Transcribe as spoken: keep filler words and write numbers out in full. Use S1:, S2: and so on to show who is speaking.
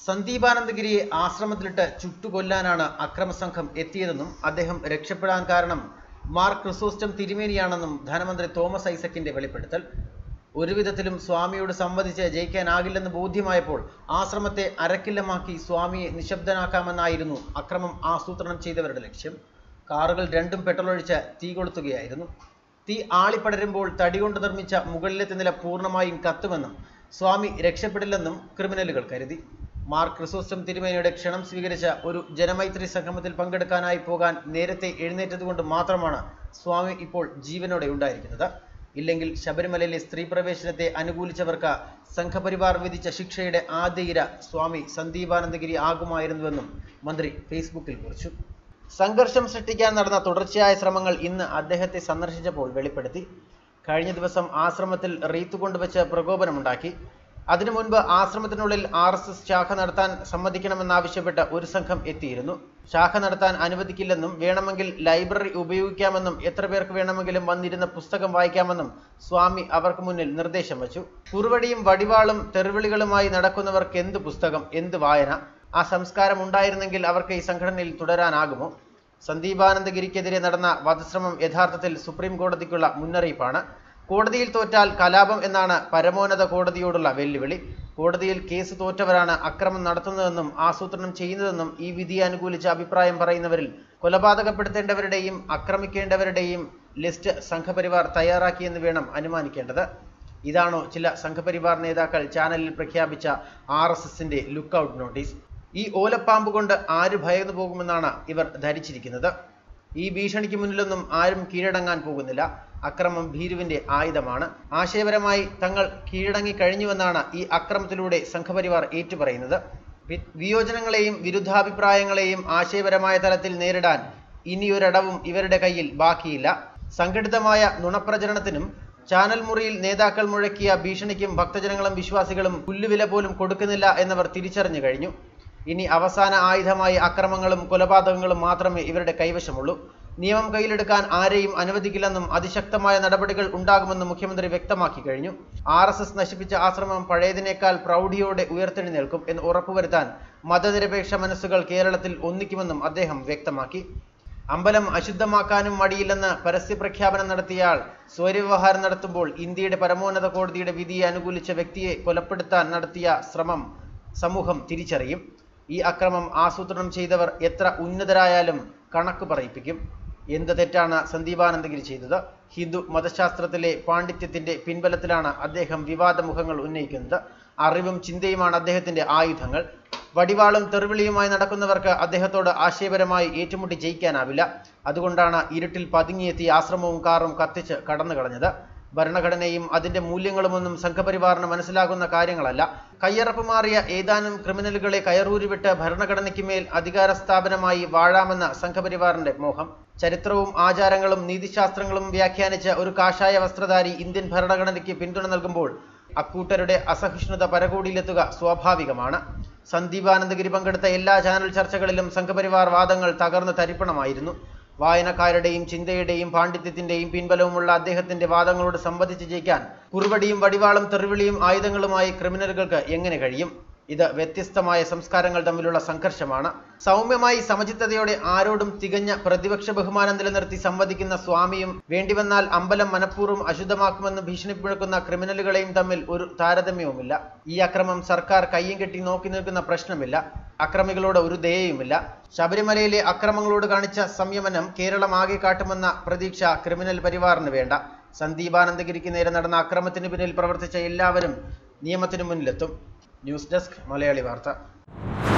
S1: സന്ദീപാനന്ദഗിരിയെ ആശ്രമത്തിലിട്ട് ചുട്ടുകൊല്ലാനാണ് അക്രമസംഘം എത്തിയതെന്നും അദ്ദേഹം രക്ഷപ്പെടാൻ കാരണം മാർ ക്രിസോസ്റ്റം തിരുമേനിയാണെന്നും ധനമന്ത്രി തോമസ് ഐസക്കിന്റെ വെളിപ്പെടുത്തൽ. ഒരുവിധത്തിലും സ്വാമിയോട് സംവദിച്ച് ജയിക്കാനാകില്ലെന്ന് ബോധ്യമായപ്പോൾ ആശ്രമത്തെ അരക്കില്ലമാക്കി സ്വാമിയെ നിശബ്ദനാക്കാമെന്നായിരുന്നു അക്രമം ആസൂത്രണം ചെയ്തവരുടെ ലക്ഷ്യം. കാറുകൾ രണ്ടും പെട്രോളൊഴിച്ച് തീ കൊളുത്തുകയായിരുന്നു. തീ ആളിപ്പടരുമ്പോൾ തടികൊണ്ട് നിർമ്മിച്ച മുകളിലത്തെ നില പൂർണ്ണമായും കത്തുമെന്നും സ്വാമി രക്ഷപ്പെടില്ലെന്നും ക്രിമിനലുകൾ കരുതി. മാർ ക്രിസോസ്റ്റം തിരുമേനിയുടെ ക്ഷണം സ്വീകരിച്ച ഒരു ജനമൈത്രി സംഗമത്തിൽ പങ്കെടുക്കാനായി പോകാൻ നേരത്തെ എഴുന്നേറ്റതുകൊണ്ട് മാത്രമാണ് സ്വാമി ഇപ്പോൾ ജീവനോടെ ഉണ്ടായിരിക്കുന്നത്. ഇല്ലെങ്കിൽ ശബരിമലയിലെ സ്ത്രീ പ്രവേശനത്തെ അനുകൂലിച്ചവർക്ക് സംഘപരിവാർ വിധിച്ച ശിക്ഷയുടെ ആദ്യ ഇര സ്വാമി സന്ദീപാനന്ദഗിരി ആകുമായിരുന്നുവെന്നും മന്ത്രി ഫേസ്ബുക്കിൽ കുറിച്ചു. സംഘർഷം സൃഷ്ടിക്കാൻ നടന്ന തുടർച്ചയായ ശ്രമങ്ങൾ ഇന്ന് അദ്ദേഹത്തെ സന്ദർശിച്ചപ്പോൾ വെളിപ്പെടുത്തി. കഴിഞ്ഞ ദിവസം ആശ്രമത്തിൽ റീത്ത് കൊണ്ടുവച്ച് പ്രകോപനമുണ്ടാക്കി. അതിനു മുൻപ് ആശ്രമത്തിനുള്ളിൽ ആർ എസ് എസ് ശാഖ നടത്താൻ സമ്മതിക്കണമെന്നാവശ്യപ്പെട്ട് ഒരു സംഘം എത്തിയിരുന്നു. ശാഖ നടത്താൻ അനുവദിക്കില്ലെന്നും വേണമെങ്കിൽ ലൈബ്രറി ഉപയോഗിക്കാമെന്നും എത്ര പേർക്ക് വേണമെങ്കിലും വന്നിരുന്ന പുസ്തകം വായിക്കാമെന്നും സ്വാമി അവർക്ക് മുന്നിൽ നിർദ്ദേശം വച്ചു. കുറുവടിയും വടിവാളും തെറിവിളികളുമായി നടക്കുന്നവർക്ക് എന്ത് പുസ്തകം, എന്ത് വായന? ആ സംസ്കാരം ഉണ്ടായിരുന്നെങ്കിൽ അവർക്ക് ഈ സംഘടനയിൽ തുടരാനാകുമോ? സന്ദീപാനന്ദഗിരിക്കെതിരെ നടന്ന വധശ്രമം യഥാർത്ഥത്തിൽ സുപ്രീം കോടതിക്കുള്ള മുന്നറിയിപ്പാണ്. കോടതിയിൽ തോറ്റാൽ കലാപം എന്നാണ് പരമോന്നത കോടതിയോടുള്ള വെല്ലുവിളി. കോടതിയിൽ കേസ് തോറ്റവരാണ് അക്രമം നടത്തുന്നതെന്നും ആസൂത്രണം ചെയ്യുന്നതെന്നും ഈ വിധിയെ അനുകൂലിച്ച് അഭിപ്രായം പറയുന്നവരിൽ കൊലപാതകപ്പെടുത്തേണ്ടവരുടെയും ആക്രമിക്കേണ്ടവരുടെയും ലിസ്റ്റ് സംഘപരിവാർ തയ്യാറാക്കിയെന്ന് വേണം അനുമാനിക്കേണ്ടത്. ഇതാണോ ചില സംഘപരിവാർ നേതാക്കൾ ചാനലിൽ പ്രഖ്യാപിച്ച ആർ എസ് എസിന്റെ ലുക്കൌട്ട് നോട്ടീസ്? ഈ ഓലപ്പാമ്പ് കൊണ്ട് ആര് ഭയന്നു പോകുമെന്നാണ് ഇവർ ധരിച്ചിരിക്കുന്നത്? ഈ ഭീഷണിക്ക് മുന്നിലൊന്നും ആരും കീഴടങ്ങാൻ പോകുന്നില്ല. അക്രമം ഭീരുവിന്റെ ആയുധമാണ്. ആശയപരമായി തങ്ങൾ കീഴടങ്ങി കഴിഞ്ഞുവെന്നാണ് ഈ അക്രമത്തിലൂടെ സംഘപരിവാർ ഏറ്റുപറയുന്നത്. വിയോജനങ്ങളെയും വിരുദ്ധാഭിപ്രായങ്ങളെയും ആശയപരമായ തലത്തിൽ നേരിടാൻ ഇനിയൊരിടവും ഇവരുടെ കയ്യിൽ ബാക്കിയില്ല. സംഘടിതമായ നുണപ്രചരണത്തിനും ചാനൽ മുറിയിൽ നേതാക്കൾ മുഴക്കിയ ഭീഷണിക്കും ഭക്തജനങ്ങളും വിശ്വാസികളും പുല്ലുവില പോലും കൊടുക്കുന്നില്ല എന്നവർ തിരിച്ചറിഞ്ഞു കഴിഞ്ഞു. ഇനി അവസാന ആയുധമായി അക്രമങ്ങളും കൊലപാതകങ്ങളും മാത്രമേ ഇവരുടെ കൈവശമുള്ളൂ. നിയമം കയ്യിലെടുക്കാൻ ആരെയും അനുവദിക്കില്ലെന്നും അതിശക്തമായ നടപടികൾ ഉണ്ടാകുമെന്നും മുഖ്യമന്ത്രി വ്യക്തമാക്കി കഴിഞ്ഞു. ആർ എസ് എസ് നശിപ്പിച്ച ആശ്രമം പഴയതിനേക്കാൾ പ്രൗഢിയോടെ ഉയർത്തെഴുന്നേൽക്കും എന്ന് ഉറപ്പുവരുത്താൻ മതനിരപേക്ഷ മനസ്സുകൾ കേരളത്തിൽ ഒന്നിക്കുമെന്നും അദ്ദേഹം വ്യക്തമാക്കി. അമ്പലം അശുദ്ധമാക്കാനും മടിയില്ലെന്ന് പരസ്യപ്രഖ്യാപനം നടത്തിയയാൾ സ്വൈരവ്യവഹാരം നടത്തുമ്പോൾ ഇന്ത്യയുടെ പരമോന്നത കോടതിയുടെ വിധിയെ അനുകൂലിച്ച വ്യക്തിയെ കൊലപ്പെടുത്താൻ നടത്തിയ ശ്രമം സമൂഹം തിരിച്ചറിയും. ഈ അക്രമം ആസൂത്രണം ചെയ്തവർ എത്ര ഉന്നതരായാലും കണക്ക് പറയിപ്പിക്കും. എന്ത് തെറ്റാണ് സന്ദീപാനന്ദഗിരി ചെയ്തത്? ഹിന്ദു മതശാസ്ത്രത്തിലെ പാണ്ഡിത്യത്തിന്റെ പിൻബലത്തിലാണ് അദ്ദേഹം വിവാദമുഖങ്ങൾ ഉന്നയിക്കുന്നത്. അറിവും ചിന്തയുമാണ് അദ്ദേഹത്തിന്റെ ആയുധങ്ങൾ. വടിവാളും തെറിവിളിയുമായി നടക്കുന്നവർക്ക് അദ്ദേഹത്തോട് ആശയപരമായി ഏറ്റുമുട്ടി ജയിക്കാനാവില്ല. അതുകൊണ്ടാണ് ഇരുട്ടിൽ പതുങ്ങിയെത്തി ആശ്രമവും കാറും കത്തിച്ച് കടന്നു കളഞ്ഞത്. ഭരണഘടനയും അതിന്റെ മൂല്യങ്ങളുമൊന്നും സംഘപരിവാറിന് മനസ്സിലാകുന്ന കാര്യങ്ങളല്ല. കയ്യറപ്പ് മാറിയ ഏതാനും ക്രിമിനലുകളെ കയറൂരിവിട്ട് ഭരണഘടനയ്ക്ക് മേൽ അധികാര സ്ഥാപനമായി വാഴാമെന്ന സംഘപരിവാറിന്റെ മോഹം. ചരിത്രവും ആചാരങ്ങളും നീതിശാസ്ത്രങ്ങളും വ്യാഖ്യാനിച്ച ഒരു കാഷായ വസ്ത്രധാരി ഇന്ത്യൻ ഭരണഘടനയ്ക്ക് പിന്തുണ നൽകുമ്പോൾ അക്കൂട്ടരുടെ അസഹിഷ്ണുത പരകോടിയിലെത്തുക സ്വാഭാവികമാണ്. സന്ദീപാനന്ദഗിരി പങ്കെടുത്ത എല്ലാ ചാനൽ ചർച്ചകളിലും സംഘപരിവാർ വാദങ്ങൾ തകർന്ന് തരിപ്പണമായിരുന്നു. വായനക്കാരുടെയും ചിന്തയുടെയും പാണ്ഡിത്യത്തിന്റെയും പിൻബലവുമുള്ള അദ്ദേഹത്തിന്റെ വാദങ്ങളോട് സംവദിച്ച് ജയിക്കാൻ കുറുവടിയും വടിവാളും തെറിവിളിയും ആയുധങ്ങളുമായി ക്രിമിനലുകൾക്ക് എങ്ങനെ കഴിയും? ഇത് വ്യത്യസ്തമായ സംസ്കാരങ്ങൾ തമ്മിലുള്ള സംഘർഷമാണ്. സൗമ്യമായി സമചിത്തതയോടെ ആരോടും തികഞ്ഞ പ്രതിപക്ഷ ബഹുമാനം നിലനിർത്തി സംവദിക്കുന്ന സ്വാമിയും വേണ്ടിവന്നാൽ അമ്പലം മനഃപൂർവ്വം അശുദ്ധമാക്കുമെന്ന് ഭീഷണി മുഴക്കുന്ന ക്രിമിനലുകളെയും തമ്മിൽ ഒരു താരതമ്യവുമില്ല. ഈ അക്രമം സർക്കാർ കയ്യും കെട്ടി നോക്കി നിൽക്കുന്ന പ്രശ്നമില്ല. അക്രമികളോട് ഒരു ദയയുമില്ല. ശബരിമലയിലെ അക്രമങ്ങളോട് കാണിച്ച സംയമനം കേരളം ആകെ കാട്ടുമെന്ന പ്രതീക്ഷ ക്രിമിനൽ പരിവാറിന് വേണ്ട. സന്ദീപാനന്ദഗിരിക്ക് നേരെ നടന്ന അക്രമത്തിന് പിന്നിൽ പ്രവർത്തിച്ച എല്ലാവരും നിയമത്തിനു മുന്നിലെത്തും. ന്യൂസ് ഡെസ്ക് മലയാളി വാർത്ത.